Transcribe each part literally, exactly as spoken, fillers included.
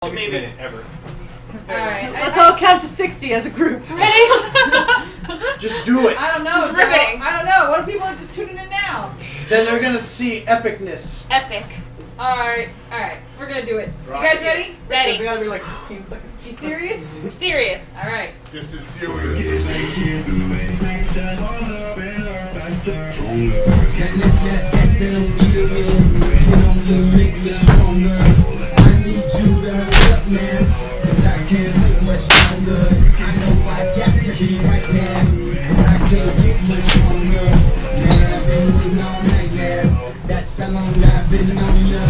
Longest maybe. minute ever. Alright. Let's all count to sixty as a group. Ready? Just do it. I don't know. Just riveting. I don't know. What if people are just tuning in now? Then they're gonna see epicness. Epic. Alright. Alright. We're gonna do it. Right. You guys ready? It's Ready. gotta be like fifteen seconds. You serious? We're serious. Alright. Just to see what it is. That's how long I've been on ya.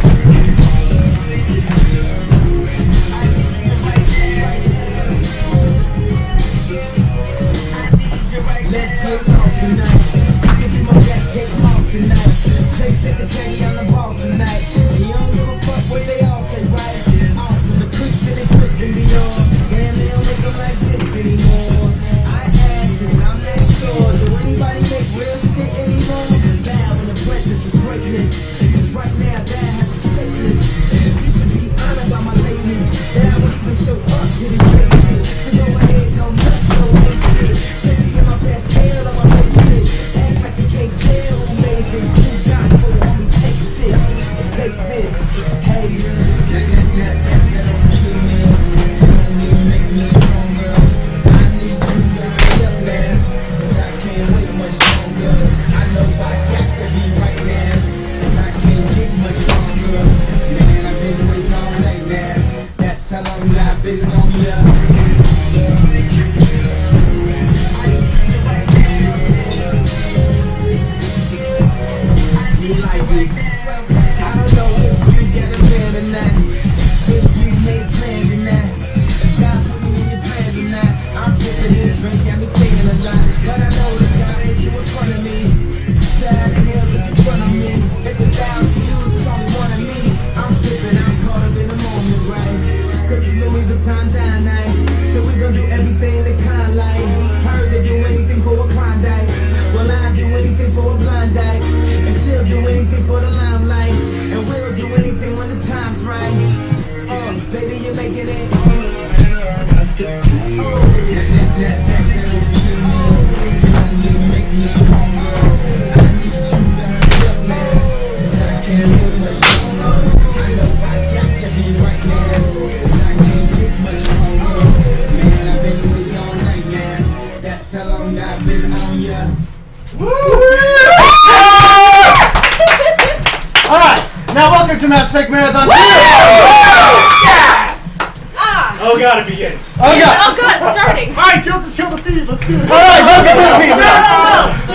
Let's get lost tonight. Give me my back, get lost tonight. Play secretary on the balls tonight. And you don't give a fuck what they all say, right? Awesome, the Christian and Christian beyond. Damn, they don't make them like this anymore. I ask this, I'm not sure. Do anybody make real shit anymore? Bow in the presence of greatness. Cause right now, that has a sacredness. You should be honored by my ladies. That I would even show up to these places. So go ahead, don't touch no hatred. Pussy in my past tail on my basic. Act like you can't tell who made this. Two gospel, homie, take six. Take this. Hey, that don't kill me. It don't even make me stronger. I need you to hurry up now. Cause I can't wait much longer. I know I got to be right now. Cause I can't get much longer. Man, I've been waiting all night now. That's how long I've been on ya. You like it? I don't know if you get a man or not. If you made plans or not. If God put me in your plans or not. I'm tripping this drink, got me singing a lot. But I know that God put you in front of me. Side and hills in front of me. It's a thousand views, it's only one of me. I'm tripping, I'm caught up in the moment, right? Cause it's Louis Vuitton down night. So we gon' do everything they kind like. Heard they do anything for a Klondike. Well, I'll do anything for a blind dyke. And she'll do anything for the limelight. And we'll do anything when the time's right. Uh, baby, you're making it. Oh, that, that, that, that don't kill me. It only makes me stronger. I need you to hurry up now. Cause I can't live much longer. I know I got to be right now. Cause I can't get much longer. Man, I've been waiting all night now. That's how long I've been on ya. Alright, now welcome to Match Fake Marathon two! Yes! Ah! Oh god, it begins. Oh god! Oh god, it's starting. Alright, Joker, kill the feed. Let's do it. Alright, Joker, kill the feed. No, no, no.